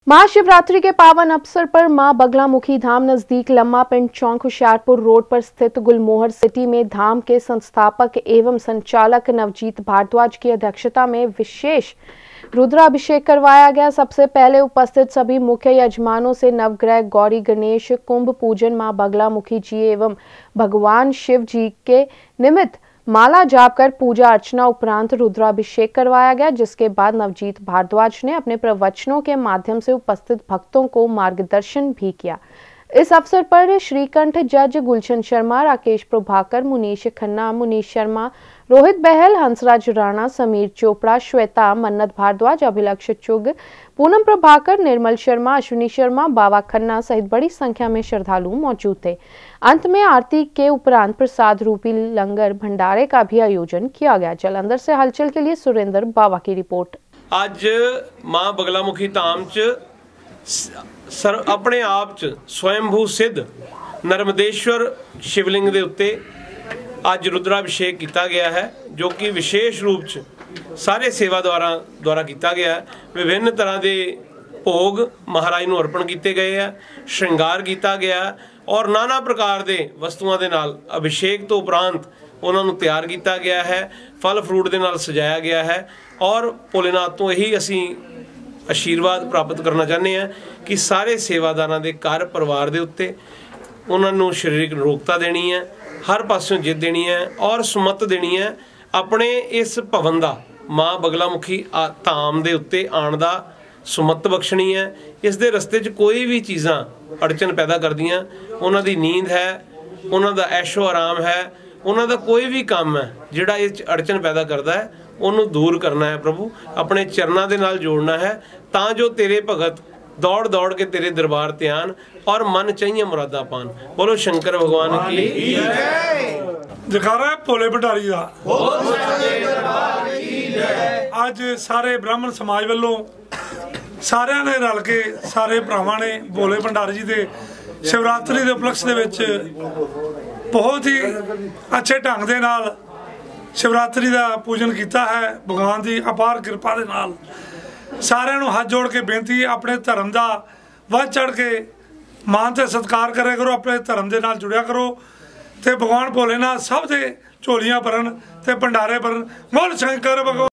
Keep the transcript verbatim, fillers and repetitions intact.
महाशिवरात्रि के पावन अवसर पर मां बगलामुखी धाम नजदीक लम्मा पिंड चौक होशियारपुर रोड पर स्थित गुलमोहर सिटी में धाम के संस्थापक एवं संचालक नवजीत भारद्वाज की अध्यक्षता में विशेष रुद्राभिषेक करवाया गया। सबसे पहले उपस्थित सभी मुख्य यजमानों से नवग्रह गौरी गणेश कुंभ पूजन मां बगलामुखी जी एवं भगवान शिव जी के निमित्त माला जाप कर पूजा अर्चना उपरांत रुद्राभिषेक करवाया गया, जिसके बाद नवजीत भारद्वाज ने अपने प्रवचनों के माध्यम से उपस्थित भक्तों को मार्गदर्शन भी किया। इस अवसर पर श्रीकंठ जज गुलशन शर्मा, राकेश प्रभाकर, मुनीश खन्ना, मुनीश शर्मा, रोहित बहल, हंसराज राणा, समीर चोपड़ा, श्वेता, मन्नत भारद्वाज, अभिलक्ष चुग, पूनम प्रभाकर, निर्मल शर्मा, अश्विनी शर्मा, बाबा खन्ना सहित बड़ी संख्या में श्रद्धालु मौजूद थे। अंत में आरती के उपरांत प्रसाद रूपी लंगर भंडारे का भी आयोजन किया गया। जालंधर से हलचल के लिए सुरेंद्र बावा की रिपोर्ट। आज मां बगलामुखी धाम च सर अपने आप च स्वयंभू सिद्ध नर्मदेश्वर शिवलिंग के उत्ते अज रुद्राभिषेक किया गया है, जो कि विशेष रूप च सारे सेवादारां द्वारा किया गया है। विभिन्न तरह के भोग महाराज नूं अर्पण किए गए हैं, श्रृंगार किया गया और नाना प्रकार के वस्तुओं के नाल अभिषेक तो उपरांत उन्होंने तैयार किया गया है, फल फ्रूट के नाल सजाया गया है। और भोलेनाथ तो यही असी आशीर्वाद प्राप्त करना चाहते हैं कि सारे सेवादारां दे घर परिवार के उत्ते उन्होंने शारीरिक निरोगता देनी है, हर पासों जित देनी है और सुमत देनी है। अपने इस भवन का मां बगलामुखी धाम के उत्ते आने का सुमत बख्शनी है। इस दे रस्ते च कोई भी चीज़ां अड़चन पैदा करदियां, उन्हां दी नींद है, उन्हां दा ऐशो आराम है, उन्हां दा कोई भी काम है जिहड़ा इस अड़चन पैदा करता है, उन्होंने दूर करना है। प्रभु अपने चरणों के नाल जोड़ना है, तां जो तेरे भगत दौड़ दौड़ के तेरे दरबार ते आन और मन चाहिए मुरादा पान। बोलो शंकर भगवान की जयकारा है भोले भंडारी दा। अज सारे ब्राह्मण समाज वालों सारिਆਂ ने रल के सारे भरावां ने भोले भंडारी जी के शिवरात्रि के उपलक्ष्य दे विच बहुत ही अच्छे ढंग दे नाल शिवरात्रि का पूजन किया है। भगवान की अपार कृपा दे नाल सारिਆਂ ਨੂੰ हाथ जोड़ के बेनती, अपने धर्म का वध चढ़ के मान ते सत्कार करे करो, अपने धर्म के नाल जुड़िया करो ते भगवान भोलेनाथ सब दे झोलियां भरन ते भंडारे भरन। बोल शंकर भगवान।